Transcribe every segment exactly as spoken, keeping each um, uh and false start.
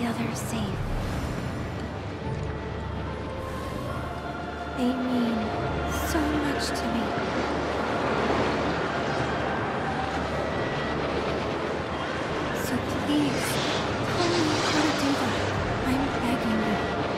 the others safe. They mean so much to me. So please, tell me how to do that. I'm begging you.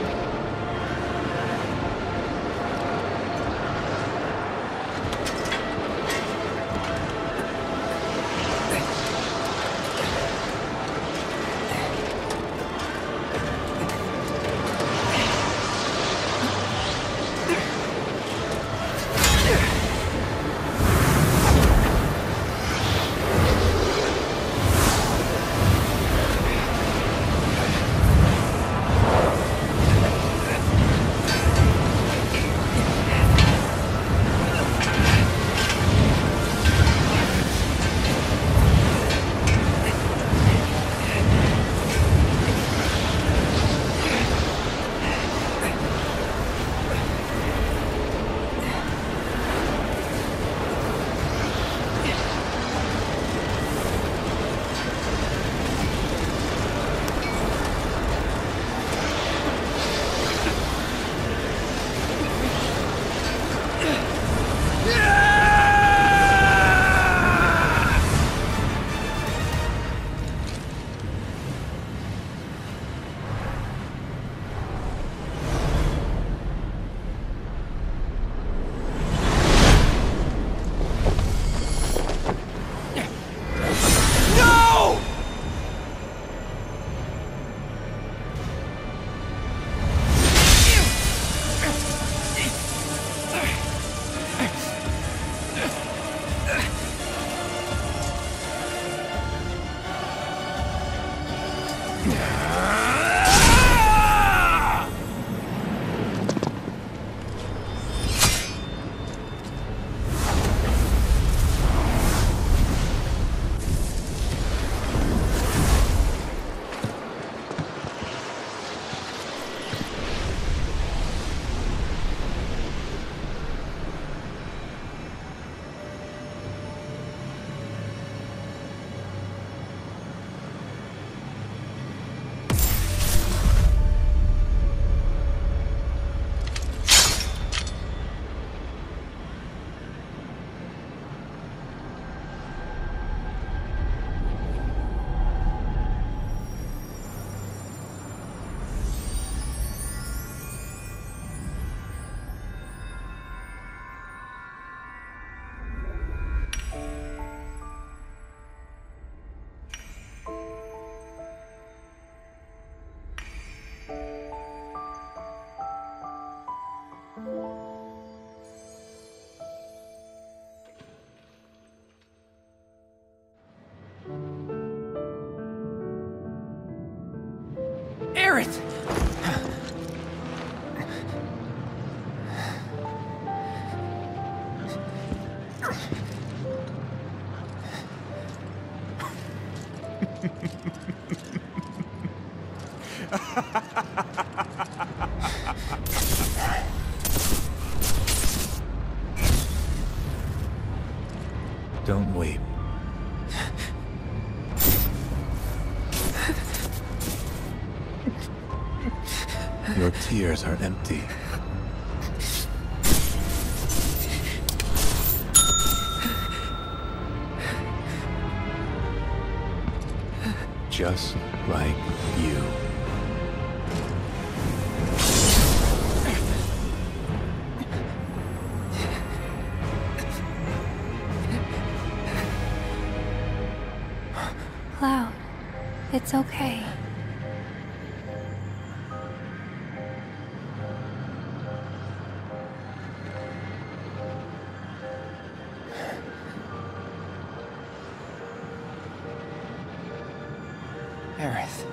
Aerith! Don't weep. Your tears are empty. Just like you. Cloud, it's okay. Aerith.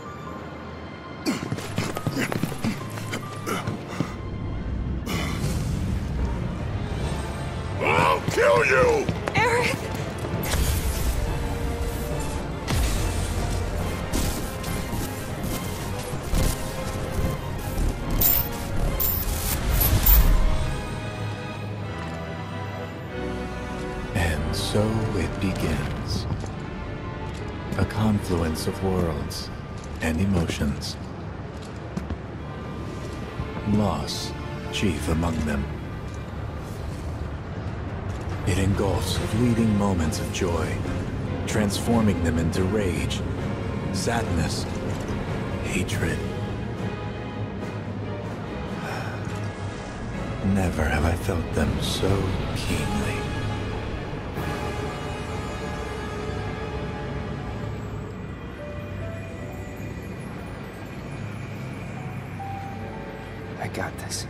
I'll kill you! Aerith! And so it begins. A confluence of worlds, and emotions. Loss, chief among them. It engulfs fleeting moments of joy, transforming them into rage, sadness, hatred. Never have I felt them so keenly. I got this.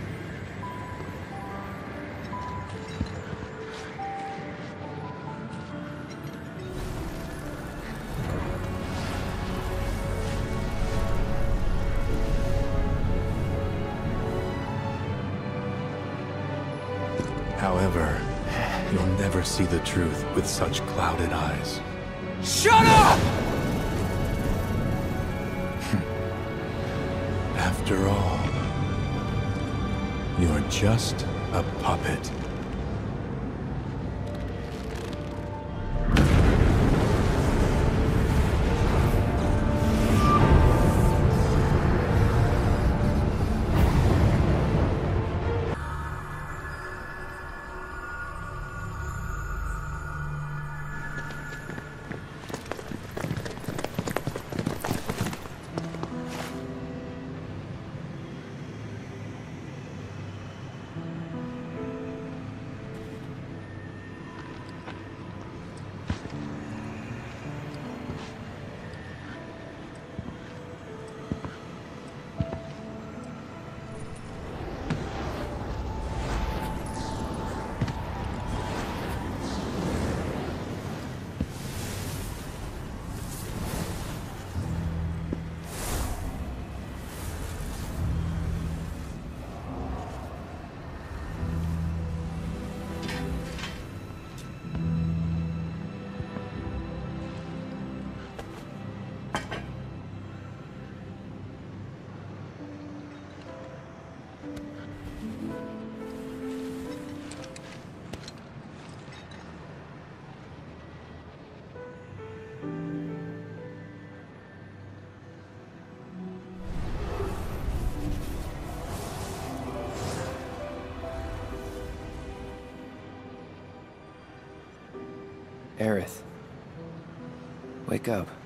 However, you'll never see the truth with such clouded eyes. Shut up! After all, you're just a puppet. Aerith. Wake up.